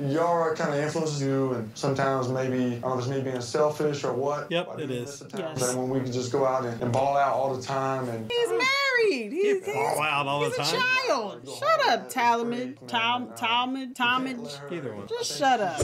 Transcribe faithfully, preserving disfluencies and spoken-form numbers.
Yara kind of influences you, and sometimes maybe, I don't know if it's me being selfish or what. Yep, it is. Yes. And when we can just go out and, and ball out all the time. And he's married. He's, he's, ball out all he's the a time. child. Shut up, Talmadge. Tal, Talmadge. Talmadge. Either one. Just shut up.